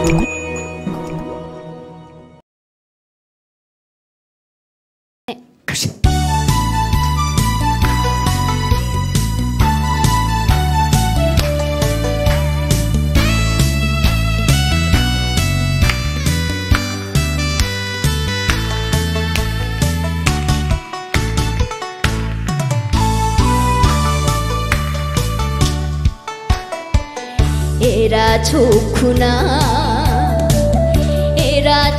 에라 좋구나 에라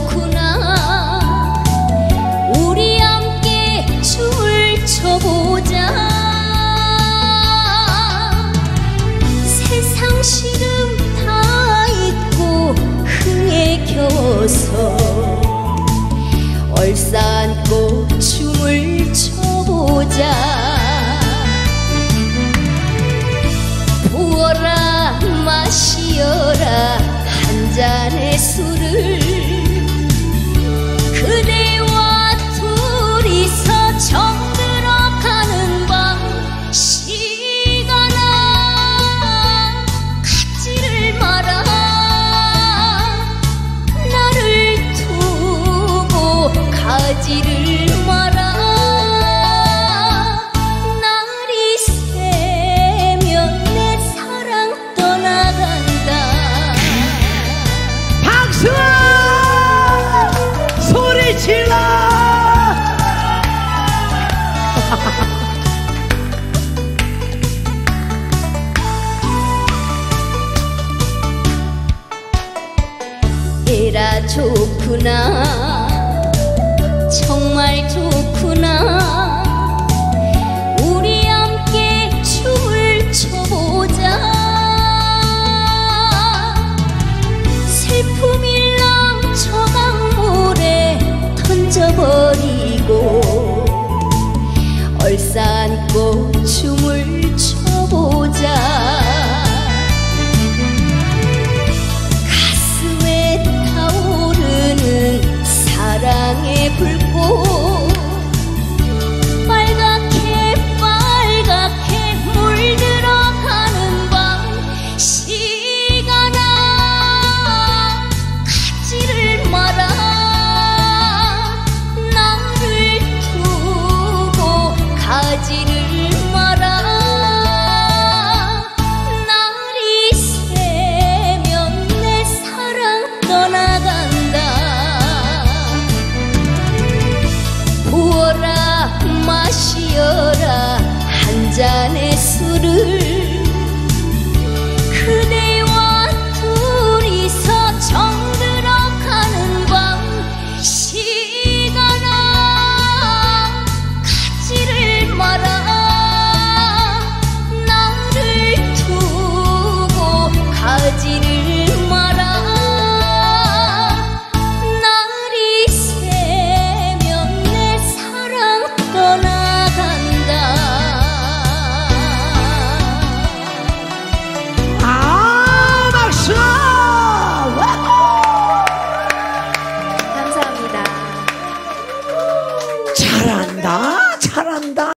좋구나 우리 함께 춤을 춰보자 세상 시름 다 잊고 흥에 겨워서 얼싸안고 춤을 춰보자 부어라 마시어라 한 잔의 술을 그대와 둘이서 정들어가는 밤 시간아 가지를 마라 나를 두고 가지를 마라 소리 질러! 에라 좋구나 정말 좋구나 우리 함께 춤을 춰보자 슬픔 일랑 저 강물에 던져버리고 얼싸안고 춤을 춰보자 가슴에 타오르는 사랑의 불꽃